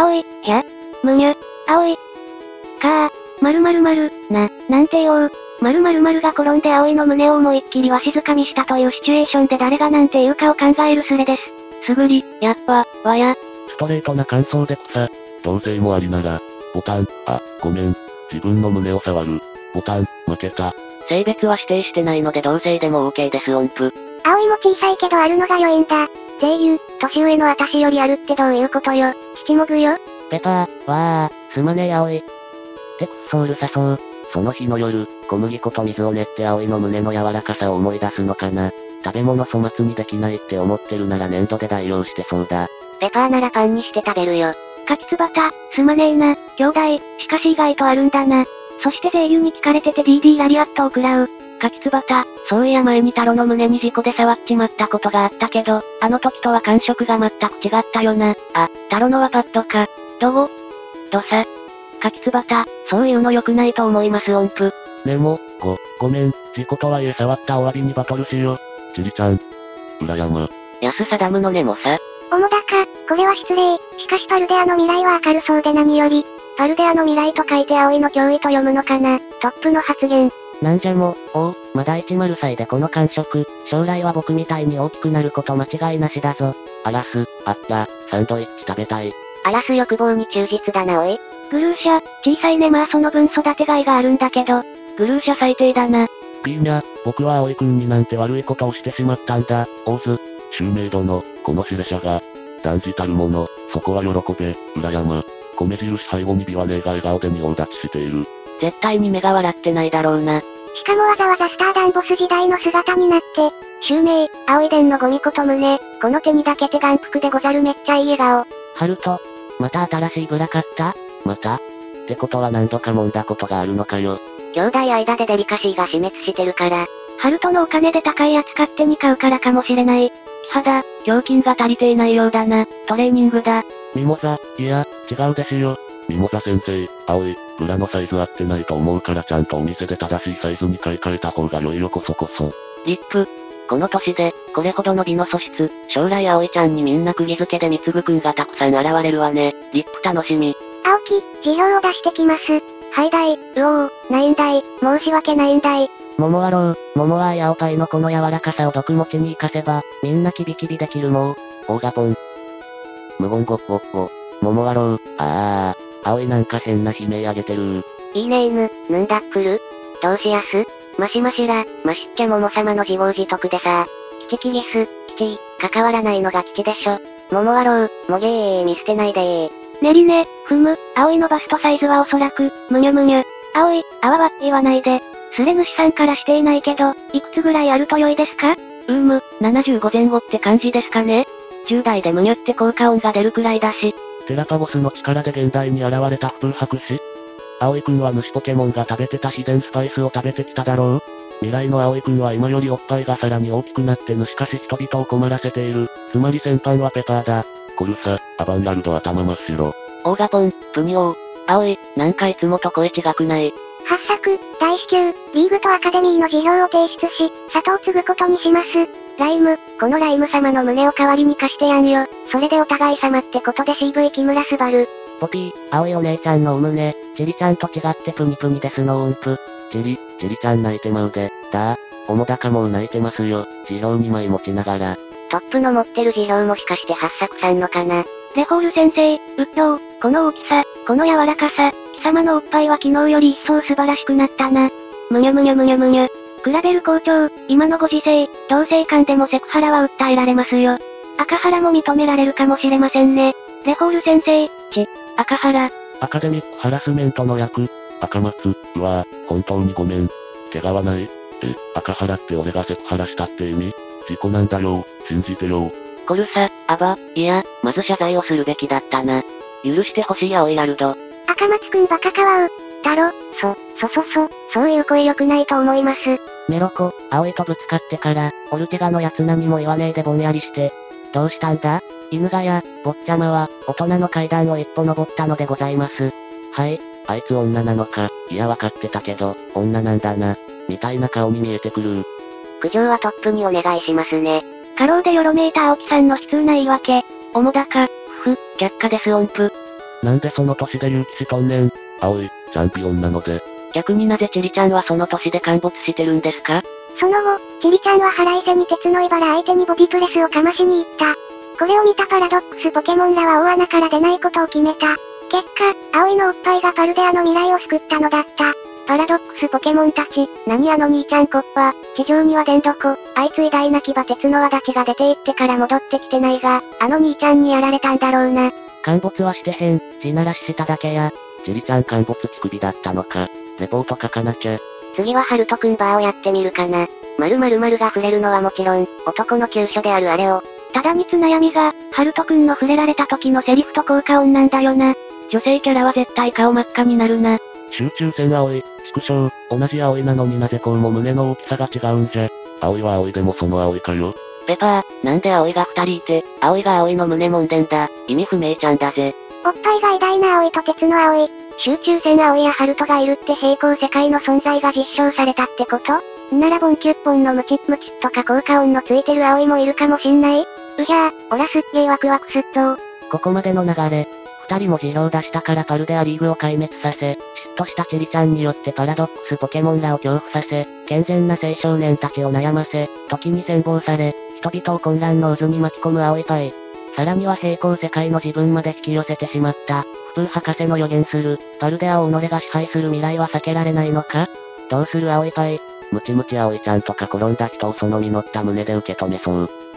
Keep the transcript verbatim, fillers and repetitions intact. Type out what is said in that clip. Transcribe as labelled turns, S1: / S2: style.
S1: 葵、ひゃ、むにゅ、葵。かあ、まるまるまる、な、なんて言おう。まるまるまるが転んで葵の胸を思いっきりわしづかみしたというシチュエーションで誰がなんて言うかを考えるスレです。すぐり、やっぱ、わや。
S2: ストレートな感想で草。同性もありなら、ボタン、あ、ごめん。自分の胸を触る。ボタン、負けた。
S3: 性別は指定してないので同性でも OK です音符。
S1: 葵も小さいけどあるのが良いんだ。声優、年上の私よりあるってどういうことよ。父もぐよ。
S4: ペパー、わー、すまねえ葵。ってくっそうるさそう。
S2: その日の夜、小麦粉と水を練って葵の胸の柔らかさを思い出すのかな。食べ物粗末にできないって思ってるなら粘土で代用してそうだ。
S3: ペパーならパンにして食べるよ。
S1: 柿つばた、すまねえな、兄弟、しかし意外とあるんだな。そして声優に聞かれてて ディーディー ラリアットを食らう。
S3: 柿つばた、そういや前にタロの胸に事故で触っちまったことがあったけど、あの時とは感触が全く違ったよな。あ、タロのはパッドか。どごどさ。柿つばた、そういうの良くないと思います音符。
S2: メモ、ご、ごめん、事故とはいえ触ったお詫びにバトルしよう。チリちゃん。裏山。
S3: 安サダムのネモさ。
S1: おもだか、これは失礼。しかしパルデアの未来は明るそうで何より。パルデアの未来と書いて葵の脅威と読むのかな。トップの発言。
S4: なんじゃも、おう、まだじゅうさいでこの感触、将来は僕みたいに大きくなること間違いなしだぞ。
S2: アラス、あった、サンドイッチ食べたい。
S3: アラス欲望に忠実だなおい。
S1: グルーシャ、小さいねまあその分育てがいがあるんだけど、
S3: グルーシャ最低だな。
S2: ピーニャ、僕は葵くんになんて悪いことをしてしまったんだ、オーズ。シュウメイドの、この指令者が、断じたるもの、そこは喜べ、裏山。米印背後にビワネーが笑顔で仁王立ちしている。
S3: 絶対に目が笑ってないだろうな。
S1: しかもわざわざスターダンボス時代の姿になって、シュウメイ、葵伝のゴミこと胸、この手にだけて眼福でござるめっちゃいい笑顔。
S4: ハルト、また新しいブラ買った？
S2: またってことは何度か揉んだことがあるのかよ。
S3: 兄弟間でデリカシーが死滅してるから。
S1: ハルトのお金で高いやつ勝手に買うからかもしれない。
S3: キハダ、胸筋が足りていないようだな。トレーニングだ。
S2: ミモザ、いや、違うですよ。ミモザ先生、葵、ブラのサイズ合ってないと思うからちゃんとお店で正しいサイズに買い替えた方が良いよこそこそ。
S3: リップ。この年で、これほどの美の素質、将来葵ちゃんにみんな釘付けで貢ぐくんがたくさん現れるわね。リップ楽しみ。
S1: 青木、辞表を出してきます。はいだい、うおー、ないんだい、申し訳ないんだい。
S4: 桃はろう、桃は青パイのこの柔らかさを毒持ちに活かせば、みんなキビキビできるもう。
S2: オーガポン。無言ごっごっご。桃はろう、あー、葵なんか変な悲鳴あげてる。
S3: いいネーム、ヌンダックルどうしやすマシマシラ、マシっちゃ桃様の自業自得でさ。キチキリス、キチ関わらないのがキチでしょ。桃はろう、もげー見捨てないでー。
S1: ねりね、ふむ、葵のバストサイズはおそらく、むにゅむにゅ。葵、あわわって言わないで。スレ主さんからしていないけど、いくつぐらいあると良いですか？
S3: うーむ、ななじゅうごぜん後って感じですかね。じゅう代でむにゅって効果音が出るくらいだし。
S2: テラパゴスの力で現代に現れた不風博士。葵くんは主ポケモンが食べてた秘伝スパイスを食べてきただろう？未来の葵くんは今よりおっぱいがさらに大きくなって主かし人々を困らせている。つまり先般はペパーだ。コルサ、アバンガルド頭真っ白。
S3: オーガポン、プニオー。葵、なんかいつもと声違くない？
S1: 発作、大至急、リーグとアカデミーの辞表を提出し、里を継ぐことにします。ライム、このライム様の胸を代わりに貸してやんよ。それでお互い様ってことで シーブイ 木村昴。
S4: ポピー、葵お姉ちゃんのお胸、チリちゃんと違ってプニプニですの音符。
S2: チリ、チリちゃん泣いてまうで、だー。おもだかもう泣いてますよ。辞表にまい持ちながら。
S3: トップの持ってる辞表もしかして八作さんのかな。
S1: レホール先生、うっどう、この大きさ、この柔らかさ、貴様のおっぱいは昨日より一層素晴らしくなったな。むにゅむにゅむにゅむにゅ。比べる校長、今のご時世、同性間でもセクハラは訴えられますよ。赤ハラも認められるかもしれませんね。レホール先生、ち、赤ハラ。
S2: アカデミックハラスメントの役、赤松、うわぁ、本当にごめん。怪我はない？え、赤ハラって俺がセクハラしたって意味？事故なんだよ、信じてよ。
S3: コルサ、アバ、いや、まず謝罪をするべきだったな。許してほしい青いラルド。
S1: 赤松くんバカかわう。タロ、そ、そそそ、そういう声良くないと思います。
S4: メロコ、葵とぶつかってから、オルテガのやつ何も言わねえでぼんやりして。どうしたんだ？犬がや、坊ちゃまは、大人の階段を一歩登ったのでございます。
S2: はい、あいつ女なのか、いやわかってたけど、女なんだな、みたいな顔に見えてくる。
S3: 苦情はトップにお願いしますね。
S1: 過労でよろめいた青木さんの悲痛な言い訳。
S3: おもだか、ふ、却下です音符。
S2: なんでその年で勇気しとんねん。葵、チャンピオンなので。
S3: 逆になぜチリちゃんはその年で陥没してるんですか？
S1: その後、チリちゃんは腹いせに鉄の茨相手にボビプレスをかましに行った。これを見たパラドックスポケモンらは大穴から出ないことを決めた。結果、葵のおっぱいがパルデアの未来を救ったのだった。パラドックスポケモンたち、何あの兄ちゃんコッパ、地上には電ドコ、あいつ偉大な牙鉄の輪立ちが出て行ってから戻ってきてないが、あの兄ちゃんにやられたんだろうな。
S4: 陥没はしてへん、地ならししただけや。
S2: チリちゃん陥没乳首だったのか。レポート書かなきゃ。
S3: 次はハルトくんバーをやってみるかな。〇〇〇が触れるのはもちろん、男の急所であるあれを。
S1: ただにつ悩みが、ハルトくんの触れられた時のセリフと効果音なんだよな。
S3: 女性キャラは絶対顔真っ赤になるな。
S2: 集中線葵、縮小、同じ葵なのになぜこうも胸の大きさが違うんじゃ。葵は葵でもその葵かよ。
S3: ペパー、なんで葵が二人いて、葵が葵の胸揉んでんだ。意味不明ちゃんだぜ。
S1: おっぱいが偉大な葵と鉄の葵。集中線葵やハルトがいるって平行世界の存在が実証されたってこと？ならボンキュッポンのムチッムチッとか効果音のついてる葵もいるかもしんない？うひゃー、おらすっげーワクワクすっとー。
S4: ここまでの流れ。二人も辞表を出したからパルデアリーグを壊滅させ、嫉妬したチリちゃんによってパラドックスポケモンらを恐怖させ、健全な青少年たちを悩ませ、時に羨望され、人々を混乱の渦に巻き込む葵パイ。さらには平行世界の自分まで引き寄せてしまった、不風博士の予言する、パルデアを己が支配する未来は避けられないのか？どうする葵パイ？
S2: ムチムチ葵ちゃんとか転んだ人をその実った胸で受け止めそう。